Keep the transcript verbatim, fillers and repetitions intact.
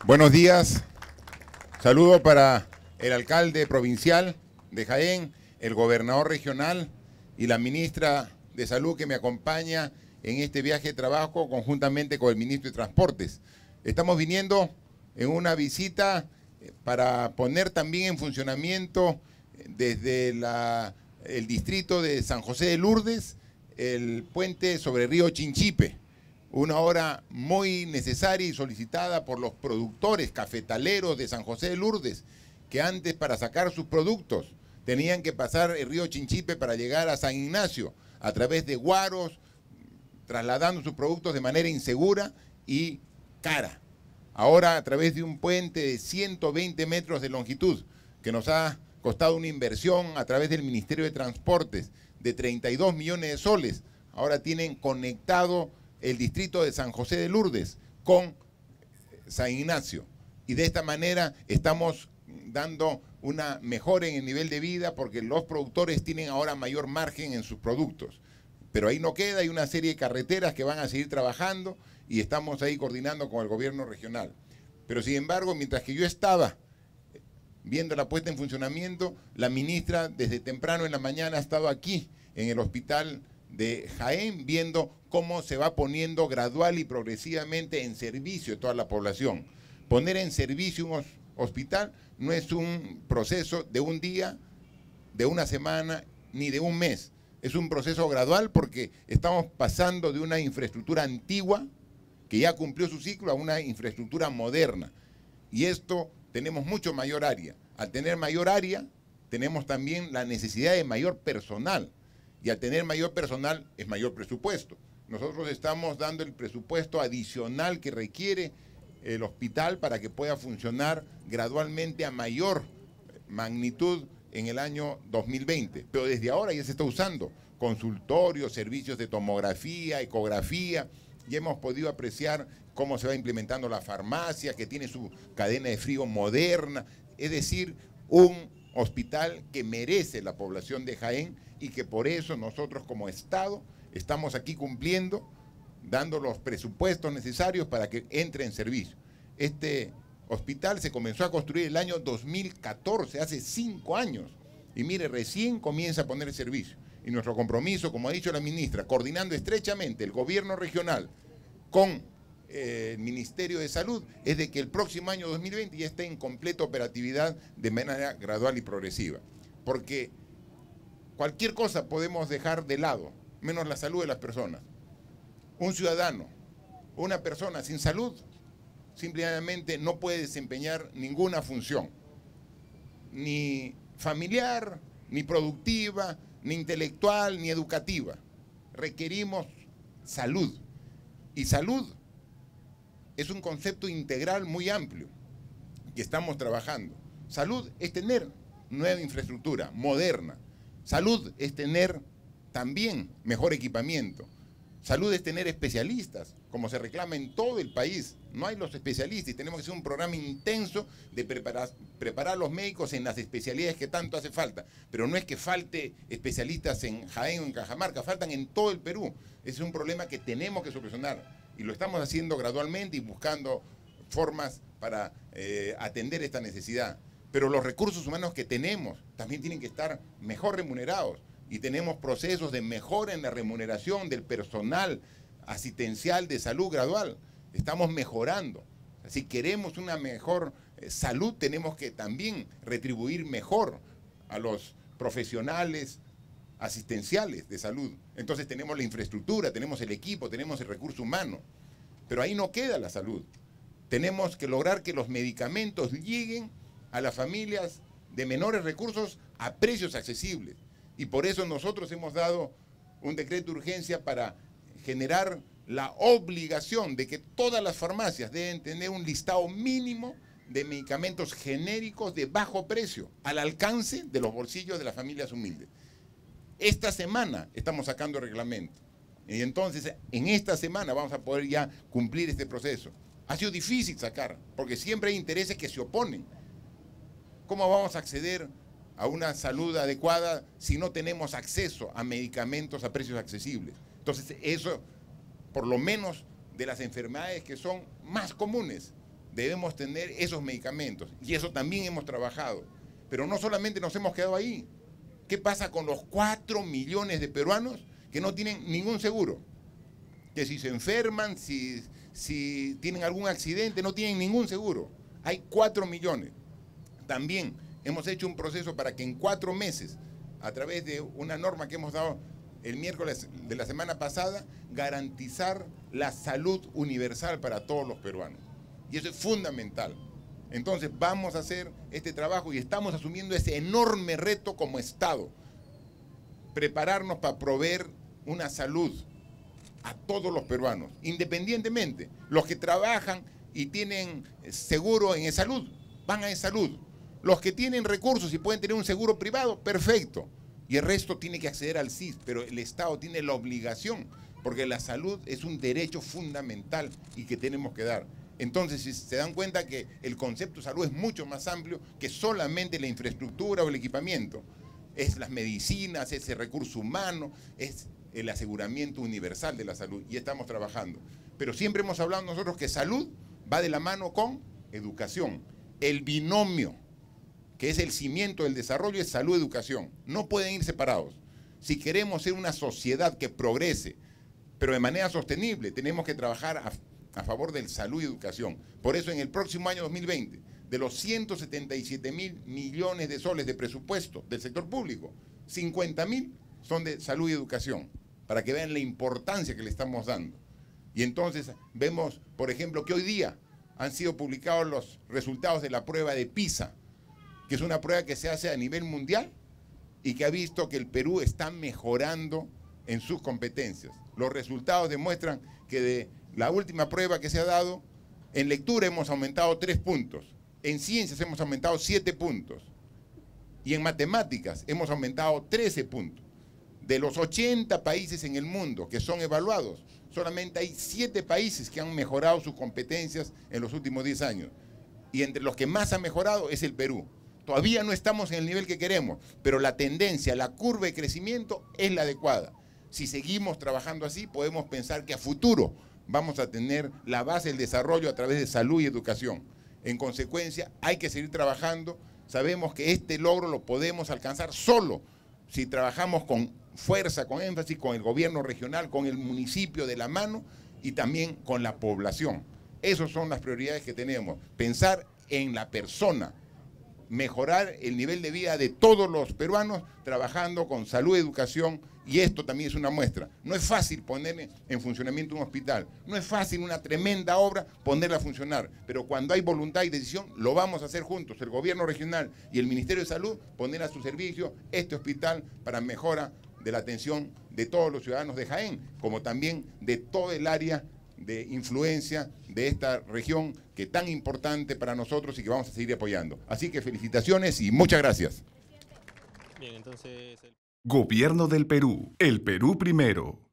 Buenos días. Saludo para el alcalde provincial de Jaén, el gobernador regional y la ministra de Salud que me acompaña en este viaje de trabajo conjuntamente con el ministro de Transportes. Estamos viniendo en una visita para poner también en funcionamiento desde la, el distrito de San José de Lourdes el puente sobre el río Chinchipe, una obra muy necesaria y solicitada por los productores cafetaleros de San José de Lourdes, que antes para sacar sus productos tenían que pasar el río Chinchipe para llegar a San Ignacio a través de guaros, trasladando sus productos de manera insegura y cara. Ahora a través de un puente de ciento veinte metros de longitud, que nos ha costado una inversión a través del Ministerio de Transportes de treinta y dos millones de soles, ahora tienen conectado el distrito de San José de Lourdes con San Ignacio. Y de esta manera estamos dando una mejora en el nivel de vida porque los productores tienen ahora mayor margen en sus productos. Pero ahí no queda, hay una serie de carreteras que van a seguir trabajando y estamos ahí coordinando con el gobierno regional. Pero sin embargo, mientras que yo estaba viendo la puesta en funcionamiento, la ministra desde temprano en la mañana ha estado aquí en el hospital de Jaén viendo cómo se va poniendo gradual y progresivamente en servicio de toda la población. Poner en servicio un hospital no es un proceso de un día, de una semana, ni de un mes. Es un proceso gradual porque estamos pasando de una infraestructura antigua que ya cumplió su ciclo a una infraestructura moderna. Y esto tenemos mucho mayor área. Al tener mayor área, tenemos también la necesidad de mayor personal. Y al tener mayor personal, es mayor presupuesto. Nosotros estamos dando el presupuesto adicional que requiere el hospital para que pueda funcionar gradualmente a mayor magnitud en el año dos mil veinte. Pero desde ahora ya se está usando consultorios, servicios de tomografía, ecografía. Ya hemos podido apreciar cómo se va implementando la farmacia, que tiene su cadena de frío moderna. Es decir, un hospital que merece la población de Jaén y que por eso nosotros como Estado estamos aquí cumpliendo, dando los presupuestos necesarios para que entre en servicio. Este hospital se comenzó a construir el año dos mil catorce, hace cinco años, y mire, recién comienza a poner servicio. Y nuestro compromiso, como ha dicho la ministra, coordinando estrechamente el gobierno regional con eh, el Ministerio de Salud, es de que el próximo año dos mil veinte ya esté en completa operatividad de manera gradual y progresiva. Porque cualquier cosa podemos dejar de lado, menos la salud de las personas. Un ciudadano, una persona sin salud, simplemente no puede desempeñar ninguna función, ni familiar, ni productiva, ni intelectual, ni educativa. Requerimos salud. Y salud es un concepto integral muy amplio que estamos trabajando. Salud es tener nueva infraestructura, moderna. Salud es tener también mejor equipamiento. Salud es tener especialistas, como se reclama en todo el país. No hay los especialistas y tenemos que hacer un programa intenso de preparar, preparar a los médicos en las especialidades que tanto hace falta. Pero no es que falte especialistas en Jaén o en Cajamarca, faltan en todo el Perú. Ese es un problema que tenemos que solucionar y lo estamos haciendo gradualmente y buscando formas para eh, atender esta necesidad. Pero los recursos humanos que tenemos también tienen que estar mejor remunerados. Y tenemos procesos de mejora en la remuneración del personal asistencial de salud gradual. Estamos mejorando. Si queremos una mejor salud, tenemos que también retribuir mejor a los profesionales asistenciales de salud. Entonces tenemos la infraestructura, tenemos el equipo, tenemos el recurso humano. Pero ahí no queda la salud. Tenemos que lograr que los medicamentos lleguen a las familias de menores recursos a precios accesibles. Y por eso nosotros hemos dado un decreto de urgencia para generar la obligación de que todas las farmacias deben tener un listado mínimo de medicamentos genéricos de bajo precio, al alcance de los bolsillos de las familias humildes. Esta semana estamos sacando el reglamento. Y entonces, en esta semana vamos a poder ya cumplir este proceso. Ha sido difícil sacar, porque siempre hay intereses que se oponen. ¿Cómo vamos a acceder a una salud adecuada si no tenemos acceso a medicamentos a precios accesibles? Entonces, eso, por lo menos de las enfermedades que son más comunes, debemos tener esos medicamentos. Y eso también hemos trabajado. Pero no solamente nos hemos quedado ahí. ¿Qué pasa con los cuatro millones de peruanos que no tienen ningún seguro? Que si se enferman, si, si tienen algún accidente, no tienen ningún seguro. Hay cuatro millones. También hemos hecho un proceso para que en cuatro meses, a través de una norma que hemos dado el miércoles de la semana pasada, garantizar la salud universal para todos los peruanos. Y eso es fundamental. Entonces vamos a hacer este trabajo y estamos asumiendo ese enorme reto como Estado. Prepararnos para proveer una salud a todos los peruanos, independientemente. Los que trabajan y tienen seguro en salud, van a salud. Los que tienen recursos y pueden tener un seguro privado, perfecto. Y el resto tiene que acceder al S I S, pero el Estado tiene la obligación, porque la salud es un derecho fundamental y que tenemos que dar. Entonces, si se dan cuenta que el concepto de salud es mucho más amplio que solamente la infraestructura o el equipamiento. Es las medicinas, es el recurso humano, es el aseguramiento universal de la salud. Y estamos trabajando. Pero siempre hemos hablado nosotros que salud va de la mano con educación. El binomio, que es el cimiento del desarrollo, es salud-educación. No pueden ir separados. Si queremos ser una sociedad que progrese, pero de manera sostenible, tenemos que trabajar a, a favor del salud y educación. Por eso en el próximo año dos mil veinte, de los ciento setenta y siete mil millones de soles de presupuesto del sector público, cincuenta mil son de salud y educación, para que vean la importancia que le estamos dando. Y entonces vemos, por ejemplo, que hoy día han sido publicados los resultados de la prueba de PISA, que es una prueba que se hace a nivel mundial y que ha visto que el Perú está mejorando en sus competencias. Los resultados demuestran que de la última prueba que se ha dado, en lectura hemos aumentado tres puntos, en ciencias hemos aumentado siete puntos y en matemáticas hemos aumentado trece puntos. De los ochenta países en el mundo que son evaluados, solamente hay siete países que han mejorado sus competencias en los últimos diez años. Y entre los que más ha mejorado es el Perú. Todavía no estamos en el nivel que queremos, pero la tendencia, la curva de crecimiento es la adecuada. Si seguimos trabajando así, podemos pensar que a futuro vamos a tener la base del desarrollo a través de salud y educación. En consecuencia, hay que seguir trabajando. Sabemos que este logro lo podemos alcanzar solo si trabajamos con fuerza, con énfasis, con el gobierno regional, con el municipio de la mano y también con la población. Esas son las prioridades que tenemos. Pensar en la persona, mejorar el nivel de vida de todos los peruanos trabajando con salud y educación, y esto también es una muestra. No es fácil poner en funcionamiento un hospital, no es fácil una tremenda obra ponerla a funcionar, pero cuando hay voluntad y decisión lo vamos a hacer juntos, el gobierno regional y el Ministerio de Salud, poner a su servicio este hospital para mejora de la atención de todos los ciudadanos de Jaén, como también de todo el área de influencia de esta región que es tan importante para nosotros y que vamos a seguir apoyando. Así que felicitaciones y muchas gracias. Bien, entonces... Gobierno del Perú. El Perú primero.